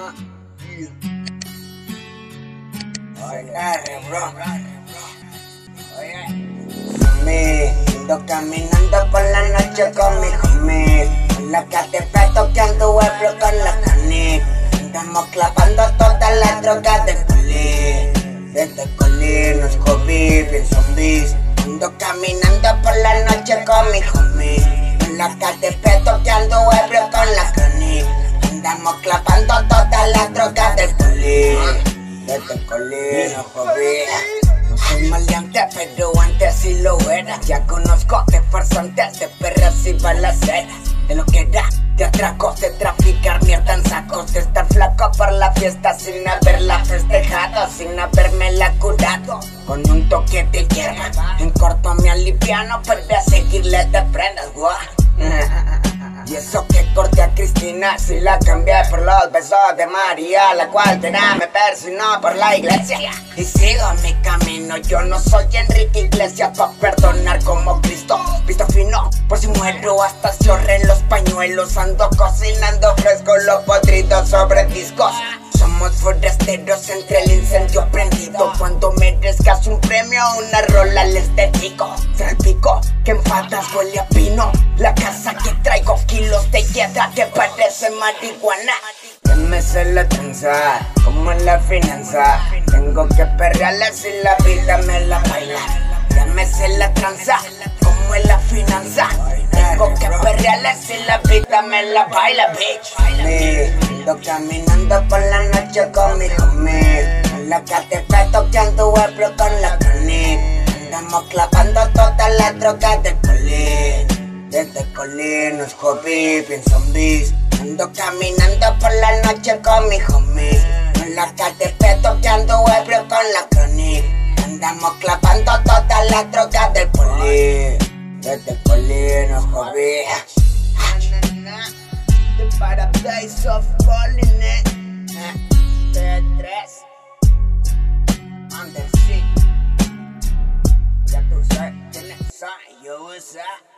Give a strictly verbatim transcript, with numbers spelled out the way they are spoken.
Ah, oye, bro. Oye, mami, ando caminando por la noche con mi homie. En la Catepec toqueando pueblo con la canic. Andamos clavando todas las drogas del poli. Desde el poli nos COVID, bien zombies. Ando caminando por la noche con mi homie. En la Catepec toqueando pueblo con la canic. Andamos clavando todas las drogas del poli. Desde el poli nos COVID. No soy maleante, pero antes sí lo era. Ya conozco de farsantes, de perras y balaceras. De lo que era, de atracos, de traficar mierda en sacos. De estar flaco por la fiesta sin haberla festejado, sin habérmela curado. Con un toque de hierba, en corto me aliviano, pero a seguirle de prendas, guau. Y eso que corté a Cristina, si la cambié por los besos de María, la cual será me persinó por la iglesia. Y sigo mi camino, yo no soy Enrique Iglesias pa' perdonar como Cristo. Visto fino, por si muero hasta se ahorren los pañuelos. Ando cocinando fresco lo podrido sobre discos. Somos forasteros entre el incendio prendido. Cuando merezcas un premio, una rola les dedico. Será el pico que enfadas, huele a pino. La casa que traigo, kilos de hiedra que parece marihuana. Ya me sé la tranza, como en la finanza. Tengo que perrearla si la vida me la baila. Ya me sé la tranza, como en la finanza. Tengo que perrearla si la vida me la baila, bitch. Sí, ando caminando por la noche con mi homie. En la Catepec toqueando pueblo con la canic. Andamos clavando todas las drogas del poli. Desde el poli nos COVID, bien zombies. Ando caminando por la noche con mi homie. En la Catepec toqueando pueblo con la canic. Andamos clavando todas las drogas del poli. Desde el poli nos COVID. The paradise of falling it. T tres Under sea. Ya tú sabes, tienes yo usa.